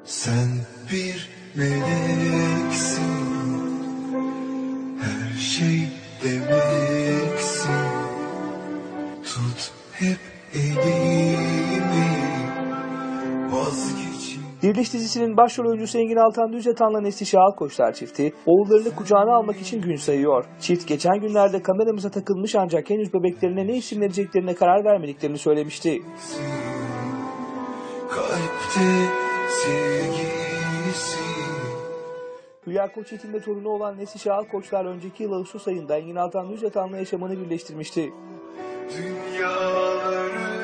Sen bir meleksin, her şey demeksin. Tut hep elimi, vazgeçin. Diriliş dizisinin başrol oyuncusu Engin Altan Düzetan'la Neslişah Alkoçlar çifti oğullarını kucağına almak için gün sayıyor. Çift geçen günlerde kameramıza takılmış ancak henüz bebeklerine ne isim vereceklerine karar vermediklerini söylemişti. Kalpte sevgisi. Hülya Koçyiğit'in de torunu olan Neslişah Alkoçlar önceki yıl Ağustos ayında Engin Altan Düzetan'la yaşamını birleştirmişti. Dünyaları